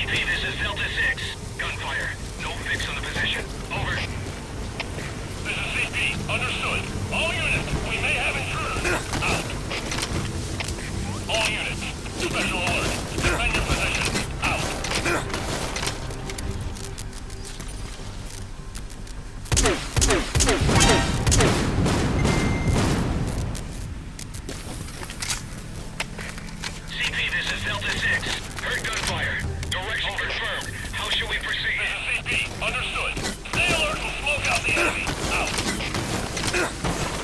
CP, this is Delta 6. Gunfire. No fix on the position. Over. This is CP. Understood. All units, we may have intruders. Out. All units, special alert. Defend your position. Out. CP, this is Delta 6. Heard gunfire. Direction confirmed. How should we proceed? This is CP. Understood. Stay alert and smoke out the enemy. Out.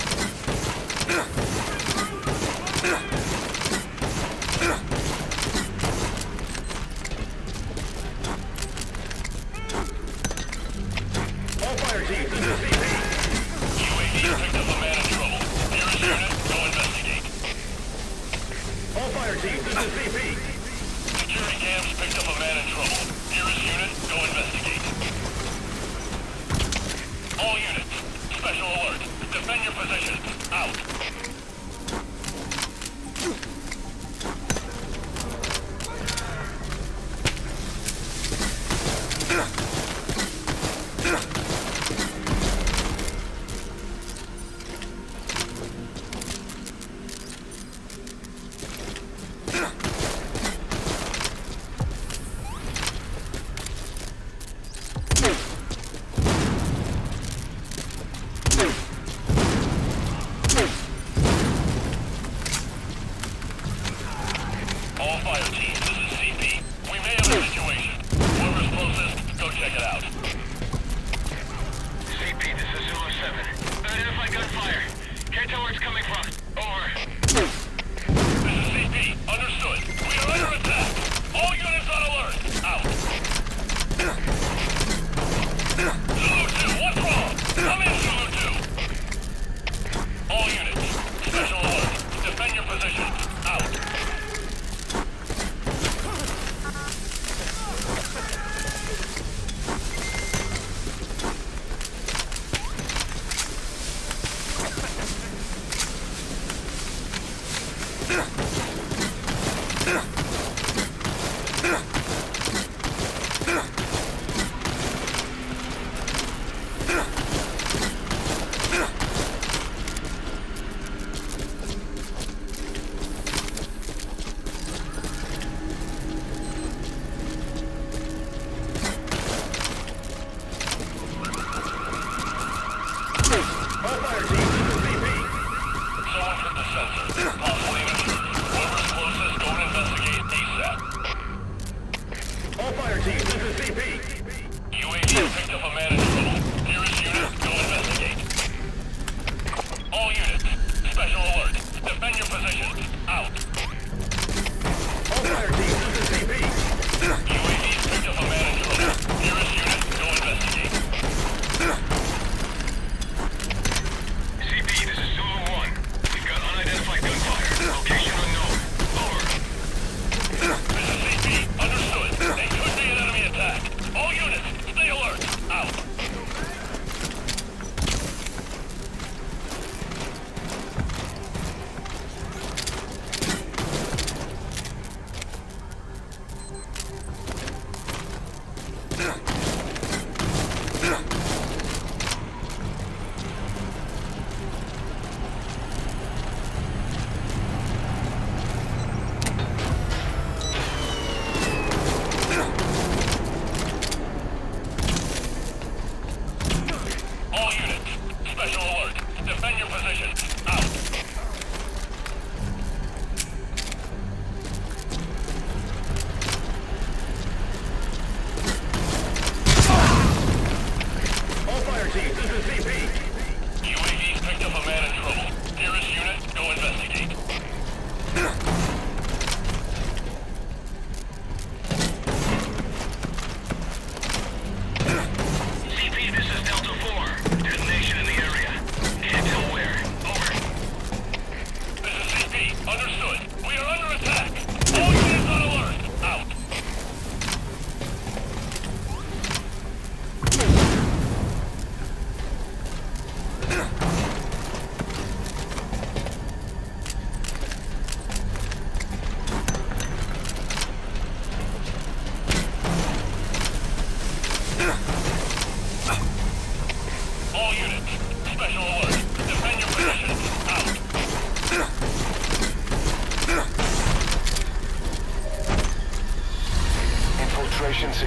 All fire teams, this is CP. UAV picked up a man in trouble. Nearest unit, go investigate. All fire teams, this is CP. Security cams picked up a man in trouble. Nearest unit, go investigate. All units, special alert. Defend your positions. Out. All fire teams, this is CP. We may have a situation. Whoever's closest, go check it out. CP, this is Zulu 7. Identify gunfire. Can't tell where it's coming from. Over. This is CP. Understood. We are under attack. All units on alert. Out. Zulu 2, what's wrong? Come in, Zulu 2. All units, special alert. Defend your positions. Out. All fire teams, this is CP. Someone hit the sensor. Possibly an intruder. Whoever's closest, go and investigate ASAP. All fire teams, this is CP. UAV picked up a man in trouble. Nearest unit, go investigate. All units, special alert. Defend your positions. Out. All fire teams, this is CP. UAV picked up a man in trouble. Nearest unit, go investigate. CP, this is Zulu 1. We've got unidentified gunfire. Location unknown. Over. This is CP. Understood. They could be an enemy attack.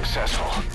successful.